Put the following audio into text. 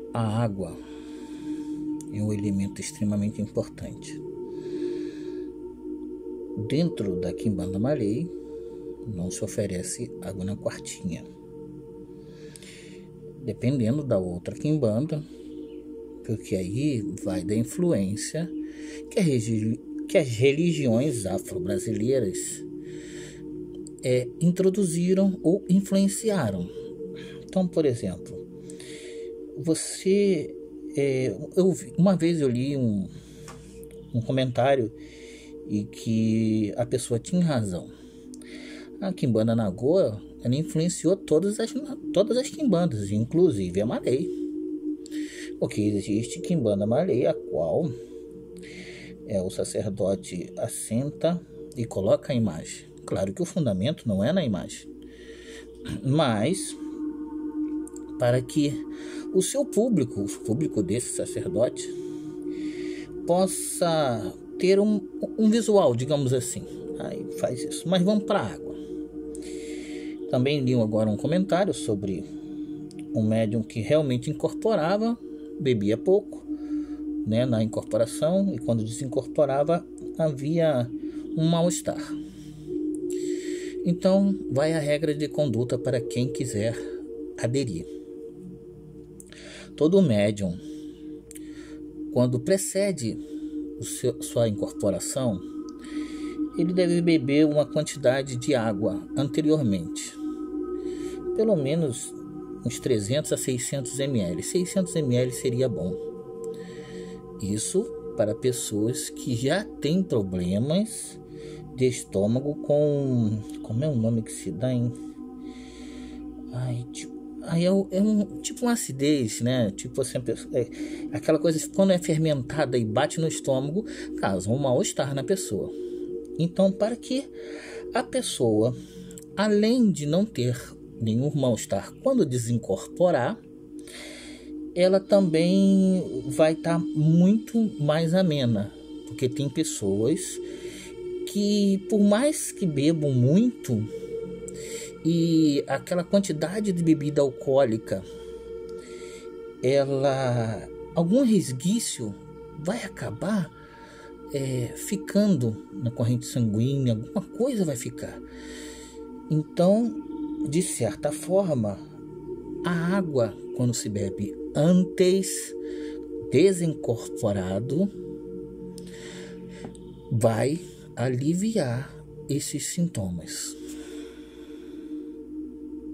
A água é um elemento extremamente importante. Dentro da quimbanda malay, não se oferece água na quartinha. Dependendo da outra quimbanda, porque aí vai da influência que as religiões afro-brasileiras introduziram ou influenciaram. Então, por exemplo, uma vez eu li um comentário e que a pessoa tinha razão. A quimbanda Nagoa, ela influenciou todas as quimbandas, inclusive a malay. Porque existe quimbanda malay, a qual o sacerdote assenta e coloca a imagem. Claro que o fundamento não é na imagem, mas para que o seu público, o público desse sacerdote, possa ter um visual, digamos assim. Aí faz isso. Mas vamos para a água. Também li agora um comentário sobre um médium que realmente incorporava, bebia pouco, né, na incorporação, e quando desincorporava havia um mal-estar. Então vai a regra de conduta para quem quiser aderir. Todo médium, quando precede sua incorporação, ele deve beber uma quantidade de água anteriormente, pelo menos uns 300 a 600 ml. 600 ml seria bom. Isso para pessoas que já têm problemas de estômago como é o nome que se dá, hein? Tipo uma acidez, né? Tipo assim, aquela coisa, quando é fermentada e bate no estômago, causa um mal-estar na pessoa. Então, para que a pessoa, além de não ter nenhum mal-estar quando desincorporar, ela também vai estar muito mais amena. Porque tem pessoas que, por mais que bebam muito, e aquela quantidade de bebida alcoólica, algum resquício vai acabar ficando na corrente sanguínea, alguma coisa vai ficar. Então, de certa forma, a água, quando se bebe antes, desincorporado, vai aliviar esses sintomas.